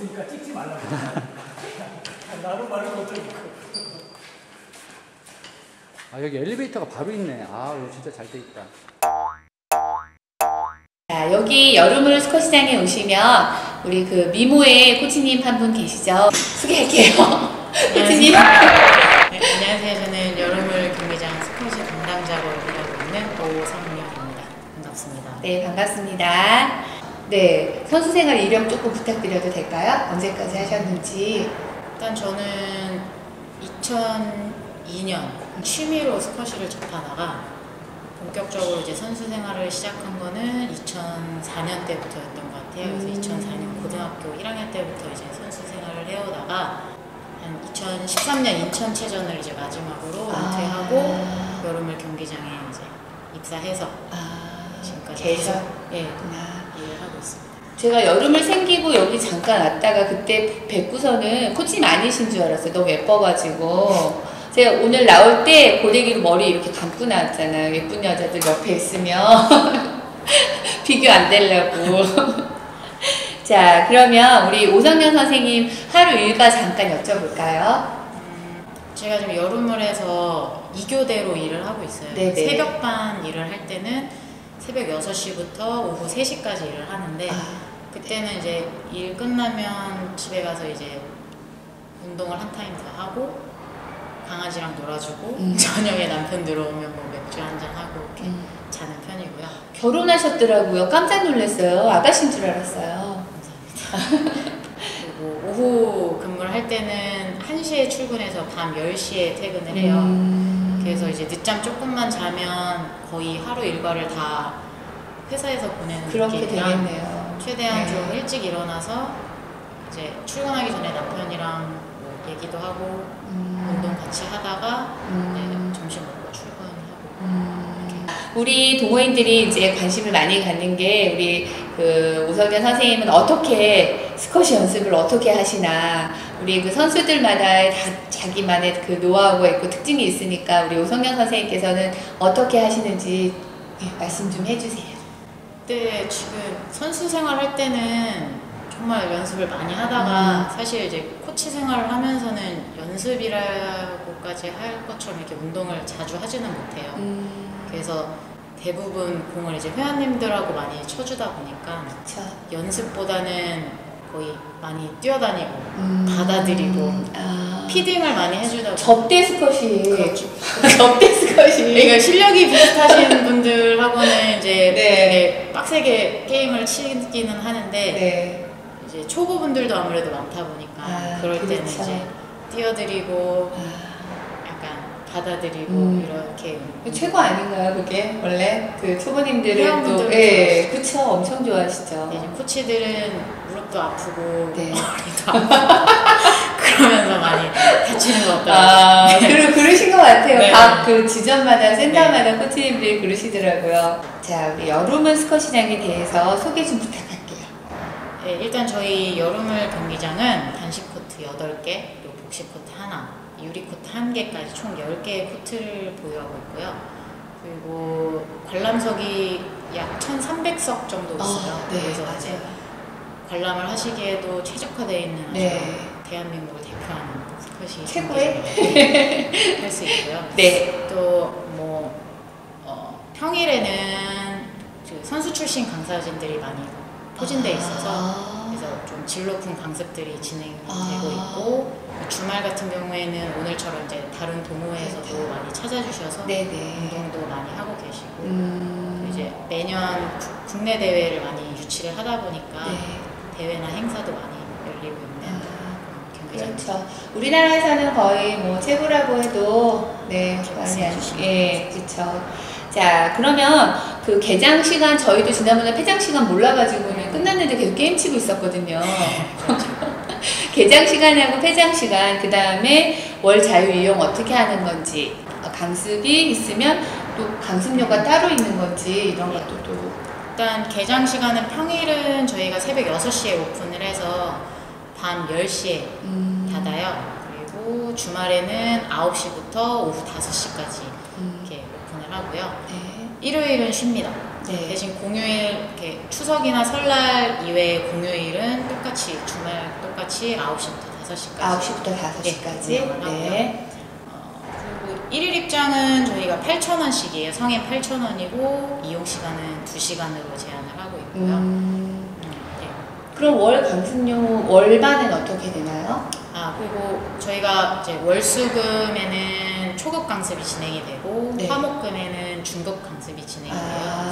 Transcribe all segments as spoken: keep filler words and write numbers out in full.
있으니까 찍지 말라고. 나도 말을 못하고. 아, 여기 엘리베이터가 바로 있네. 아, 이거 진짜 잘 돼 있다. 자, 여기 여름을 스쿼시장에 오시면 우리 그 미모의 코치님 한 분 계시죠? 소개할게요. 코치님. 네, 안녕하세요. 저는 여름을 경기장 스쿼시 담당자로 일하고 있는 오성명입니다. 반갑습니다. 네, 반갑습니다. 네, 선수 생활 이력 조금 부탁드려도 될까요? 언제까지 하셨는지. 일단 저는 이천이 년 취미로 스쿼시를 접하다가 본격적으로 이제 선수 생활을 시작한 거는 이천사 년 때부터였던 것 같아요. 그래서 음. 이천사 년 고등학교 일 학년 때부터 이제 선수 생활을 해오다가 한 이천십삼 년 인천체전을 이제 마지막으로 은퇴하고 아. 여름을 경기장에 이제 입사해서 아, 지금까지 계속? 계속 예, 아. 일을 하고 있습니다. 제가 여름을 생기고 여기 잠깐 왔다가 그때 뵙고서는 코치님 아니신 줄 알았어요. 너무 예뻐가지고. 제가 오늘 나올 때 고데기로 머리 이렇게 감고 나왔잖아요. 예쁜 여자들 옆에 있으면 비교 안 되려고. 자, 그러면 우리 오성명 선생님 하루 일과 잠깐 여쭤볼까요? 음, 제가 지금 여름을 해서 이 교대로 일을 하고 있어요. 네네. 새벽반 일을 할 때는 새벽 여섯 시부터 오후 세 시까지 일을 하는데 아, 그때는 이제 일 끝나면 집에 가서 이제 운동을 한 타임 더 하고 강아지랑 놀아주고 음. 저녁에 남편 들어오면 뭐 맥주 한잔 하고 이렇게 음. 자는 편이고요. 결혼하셨더라고요. 깜짝 놀랐어요. 아가씨인 줄 알았어요. 감사합니다. 그리고 오후 근무를 할 때는 한 시에 출근해서 밤 열 시에 퇴근을 해요. 음. 그래서 이제 늦잠 조금만 자면 거의 하루 일과를 다 회사에서 보내는 그렇게 느낌이라 되겠네요. 최대한 네. 좀 일찍 일어나서 이제 출근하기 전에 남편이랑 뭐 얘기도 하고 음. 운동 같이 하다가 음. 네, 점심 먹고 출근하고 음. 우리 동호인들이 이제 관심을 많이 갖는 게 우리 그 오성명 선생님은 어떻게 스쿼시 연습을 어떻게 하시나, 우리 그 선수들마다 다 자기만의 그 노하우가 있고 특징이 있으니까 우리 오성명 선생님께서는 어떻게 하시는지 네, 말씀 좀 해주세요. 그때 지금 선수 생활할 때는 정말 연습을 많이 하다가 음. 사실 이제 코치 생활을 하면서는 연습이라고까지 할 것처럼 이렇게 운동을 자주 하지는 못해요. 음. 그래서 대부분 공을 이제 회원님들하고 많이 쳐주다 보니까 그쵸. 연습보다는 거의 많이 뛰어다니고 음. 받아들이고 아. 피딩을 많이 해주다 보니까 접대 스쿼시. 그렇죠. 접대 스쿼시. 그러니까 실력이 비슷하신 분들하고는 이제 네. 되게 빡세게 게임을 치기는 하는데 네. 이제 초보분들도 아무래도 많다 보니까 아, 그럴 때는 그렇죠. 이제 뛰어드리고 아. 약간 받아들이고 음. 이렇게 최고 아닌가요, 그게? 원래? 그 초보님들은 또, 회원분들은 예, 그쵸. 엄청 좋아하시죠. 이제 코치들은 무릎도 아프고 네. 머리도 아프고 그러면서 많이 다치는 것 같더라고요. 아, 그러, 그러신 것 같아요. 네. 각 그 지점마다, 센터마다 코치님들이 그러시더라고요. 자, 우리 여름은 스쿼시장에 대해서 소개 좀 부탁할게요. 네, 일단 저희 여름을 경기장은 단식 코트 여덟 개, 그리고 복식 코트 하나, 유리 코트 한 개까지 총 열 개의 코트를 보유하고 있고요. 그리고 관람석이 약 천삼백 석 정도 있어요. 아, 네, 그래서 맞아요. 이제 관람을 하시기에도 최적화되어 있는 아주 네. 대한민국을 대표하는 스쿼시 최고의? 할 수 있고요. 네. 또 뭐 어, 평일에는 그 선수 출신 강사진들이 많이 포진돼 있어서 아. 그래서 좀 질 높은 강습들이 진행되고 아. 있고 주말 같은 경우에는 오늘처럼 이제 다른 동호회에서도 그렇죠. 많이 찾아주셔서 네네. 운동도 많이 하고 계시고 음. 이제 매년 구- 국내 대회를 많이 유치를 하다 보니까 네. 대회나 행사도 많이 열리고 있는 아. 그런 경기장입니다. 그렇죠. 우리나라에서는 거의 뭐 최고라고 해도 네 많이 안, 말씀해 예, 그렇죠. 자, 그러면 그 개장 시간 저희도 지난번에 폐장 시간 몰라가지고는 끝났는데 계속 게임 치고 있었거든요. 개장 시간하고 폐장 시간, 그 다음에 월 자유 이용 어떻게 하는 건지, 어, 강습이 있으면 또 강습료가 따로 있는 건지 이런 것도 또. 일단 개장 시간은 평일은 저희가 새벽 여섯 시에 오픈을 해서 밤 열 시에 음. 닫아요. 그리고 주말에는 아홉 시부터 오후 다섯 시까지 음. 이렇게 오픈을 하고요. 네. 일요일은 쉽니다. 네. 네. 대신 공휴일 이렇게 추석이나 설날 이외의 공휴일은 똑같이 주말 똑같이 아홉 시부터 다섯 시까지. 아홉 시부터 다섯 시까지. 네. 네. 어, 그리고 일일 입장은 저희가 팔천 원씩이에요. 성인 팔천 원이고 이용 시간은 두 시간으로 제한을 하고 있고요. 음, 음, 네. 그럼 월 강습료 월반은 어떻게 되나요? 아 그리고 저희가 이제 월수금에는 초급 강습이 진행이 되고 네. 화목금에는 중급 강습이 진행이 돼요. 아.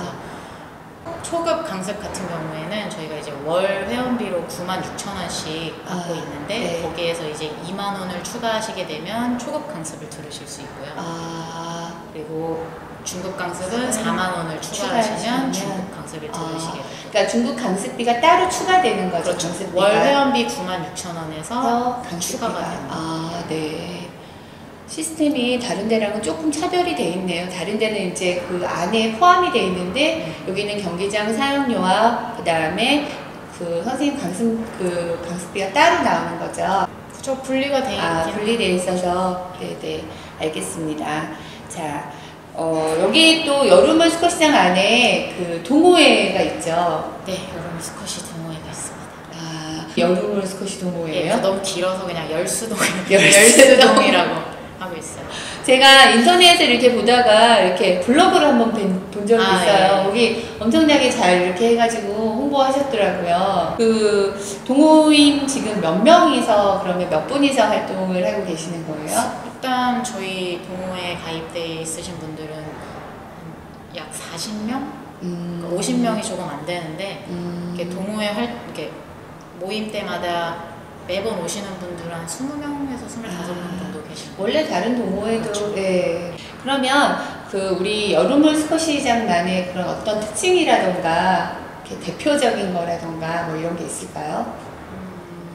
그래서 초급 강습 같은 경우에는 저희가 이제 월 회원비로 구만 육천 원씩 받고 아, 있는데 네. 거기에서 이제 이만 원을 추가하시게 되면 초급 강습을 들으실 수 있고요. 아, 그리고 중급 강습은 사만 원을 추가하시면 추가하시면 중급 강습을 들으시게 돼요. 그러니까 중급 강습비가 따로 추가되는 거죠. 그렇죠. 강습비가. 월 회원비 구만 육천 원에서 강습비가. 추가가 됩니다. 아, 네. 시스템이 다른 데랑은 조금 차별이 돼 있네요. 다른 데는 이제 그 안에 포함이 돼 있는데 여기는 경기장 사용료와 그 다음에 그 선생님 강습 그 강습비가 따로 나오는 거죠. 그쵸, 분리가 돼 있긴 아, 분리돼 있어서 네네 알겠습니다. 자, 어, 여기 또 여름은 스쿼시장 안에 그 동호회가 있죠. 네, 여름 스쿼시 동호회가 있습니다. 아, 여름은 스쿼시 예, 동호회예요? 그 너무 길어서 그냥 열수동 열수동. 열수동이라고 하고 있어요. 제가 인터넷에 이렇게 보다가 이렇게 블로그를 한번 뵌- 본 적이 아, 있어요. 예. 거기 엄청나게 잘 이렇게 해가지고 홍보하셨더라고요. 그 동호인 지금 몇 명이서 그러면 몇 분이서 활동을 하고 계시는 거예요? 일단 저희 동호회에 가입돼 있으신 분들은 한 약 사십 명? 음, 오십 명이 조금 안 되는데 음, 이렇게 동호회 활 이렇게 모임 때마다 매번 오시는 분들은 한 이십 명에서 이십오 명 정도 계시고 원래 다른 동호회도 그렇죠. 네. 그러면 그 우리 여름물 스쿼시장만의 그런 어떤 특징이라던가 이렇게 대표적인 거라던가 뭐 이런 게 있을까요? 음,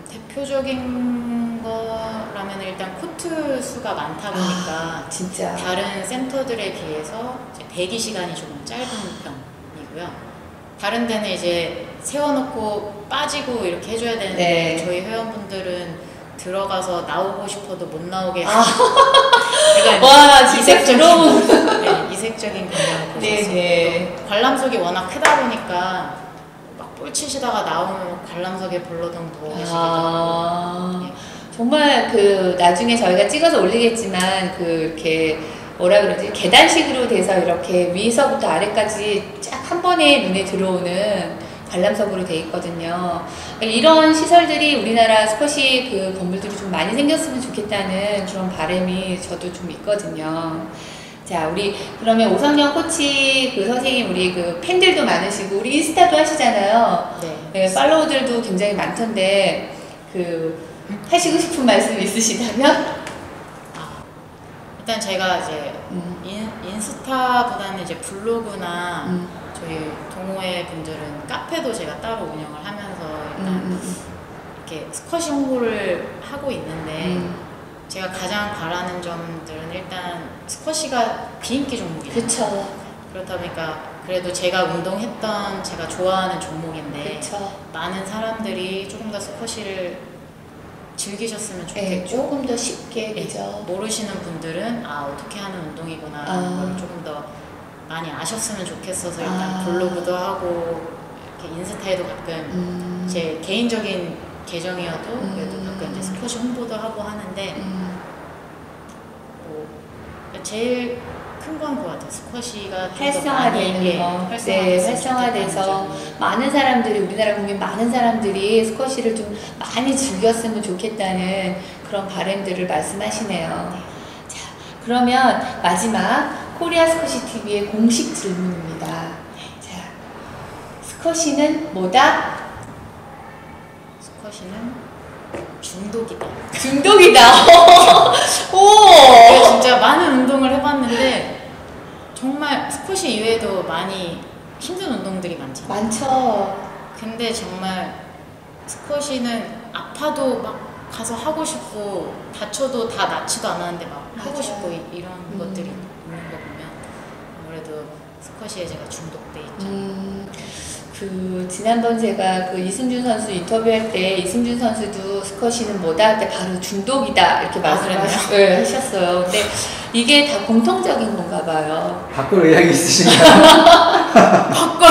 대표적인 거라면 일단 코트 수가 많다 보니까 아, 진짜 다른 센터들에 비해서 이제 대기 시간이 조금 짧은 편이고요. 다른 데는 이제 세워놓고 빠지고 이렇게 해줘야 되는데 네. 저희 회원분들은 들어가서 나오고 싶어도 못 나오게 아. 약간 와 진짜 이색적인 부러운 네, 이색적인 광경을 볼 수 있어요. 네네. 또 관람석이 워낙 크다 보니까 막 볼 치시다가 나오면 관람석에 볼러덩 누워 계시기도 하고 아, 네. 정말 그 나중에 저희가 찍어서 올리겠지만 그 이렇게 뭐라 그러지 계단식으로 돼서 이렇게 위에서부터 아래까지 쫙 한 번에 눈에 들어오는 관람석으로 돼 있거든요. 이런 시설들이 우리나라 스쿼시 그 건물들이 좀 많이 생겼으면 좋겠다는 그런 바람이 저도 좀 있거든요. 자, 우리 그러면 오성영 코치 그 선생님 우리 그 팬들도 많으시고 우리 인스타도 하시잖아요. 네. 네, 팔로우들도 굉장히 많던데 그 하시고 싶은 말씀 있으시다면? 아, 일단 제가 이제 음, 인, 인스타보다는 이제 블로그나 음, 저희 동호회 분들은 카페도 제가 따로 운영을 하면서 일단 음, 음, 이렇게 스쿼시 홍보를 하고 있는데 음. 제가 가장 바라는 점들은 일단 스쿼시가 비인기 종목이에요. 그쵸, 그렇다 보니까 그래도 제가 운동했던 제가 좋아하는 종목인데 그쵸. 많은 사람들이 조금 더 스쿼시를 즐기셨으면 네, 좋겠고 조금 더 쉽게, 네, 그죠? 모르시는 분들은 아 어떻게 하는 운동이구나 아. 하는 걸 조금 더 많이 아셨으면 좋겠어서 일단 아. 블로그도 하고 이렇게 인스타에도 가끔 음, 제 개인적인 계정이어도 그래도 음. 가끔 이제 스쿼시 홍보도 하고 하는데 음, 뭐 제일 큰 건 것 같아요. 스쿼시가 좀더 활성화되는 많이, 예, 거. 활성화됐으면 네, 좋겠다는 활성화돼서 점이. 많은 사람들이, 우리나라 국민 많은 사람들이 스쿼시를 좀 많이 즐겼으면 좋겠다는 그런 바람들을 말씀하시네요. 자, 그러면 마지막 코리아 스쿼시 티비의 공식 질문입니다. 자, 스쿼시는 뭐다? 스쿼시는 중독이다. 중독이다. 제가 오. 진짜 많은 운동을 해봤는데 정말 스쿼시 이외에도 많이 힘든 운동들이 많잖아요. 많죠. 근데 정말 스쿼시는 아파도 막 가서 하고 싶고 다쳐도 다 낫지도 않았는데 막 하고 맞아요. 싶고 이- 이런 음. 것들이 있는 거 보면 아무래도 스쿼시에 제가 중독돼 있죠. 음, 그 지난번 제가 그 이승준 선수 인터뷰할 때 이승준 선수도 스쿼시는 뭐다 할 때 바로 중독이다 이렇게 말씀하셨- 네, 하셨어요. 근데 이게 다 공통적인 건가 봐요. 바꿀 의향이 있으신가요? 바꿔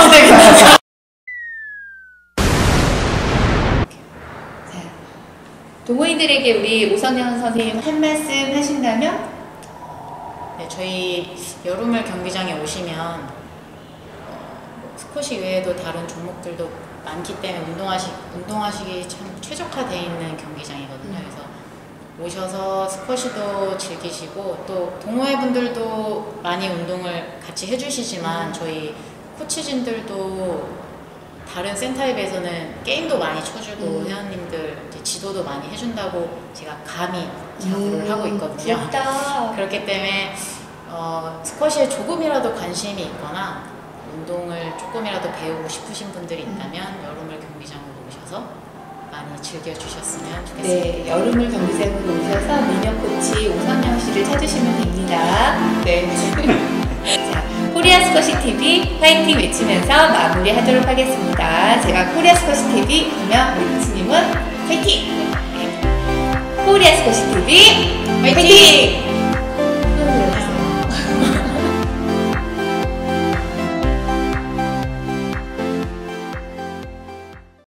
동호인들에게 우리 오선영 선생님 한 말씀 하신다면? 네, 저희 여름을 경기장에 오시면 어, 스쿼시 외에도 다른 종목들도 많기 때문에 운동하시, 운동하시기 참 최적화되어 있는 경기장이거든요. 그래서 오셔서 스쿼시도 즐기시고 또 동호회 분들도 많이 운동을 같이 해주시지만 저희 코치진들도 다른 센터에 비해서는 게임도 많이 쳐주고 음. 회원님들 이제 지도도 많이 해준다고 제가 감히 자부를 하고 있거든요. 부럽다. 그렇기 때문에 어, 스쿼시에 조금이라도 관심이 있거나 운동을 조금이라도 배우고 싶으신 분들이 있다면 여름을 경기장으로 오셔서 많이 즐겨주셨으면 좋겠습니다. 네, 여름을 경기장으로 오셔서 미녀 코치 오선영 씨를 찾으시면 됩니다. 네. 자, 코리아 스쿼시 티비 파이팅 외치면서 마무리하도록 하겠습니다. 제가 코리아 스쿼시 티비 그러면 우리 코치님은 파이팅! 코리아 스쿼시 티비 파이팅!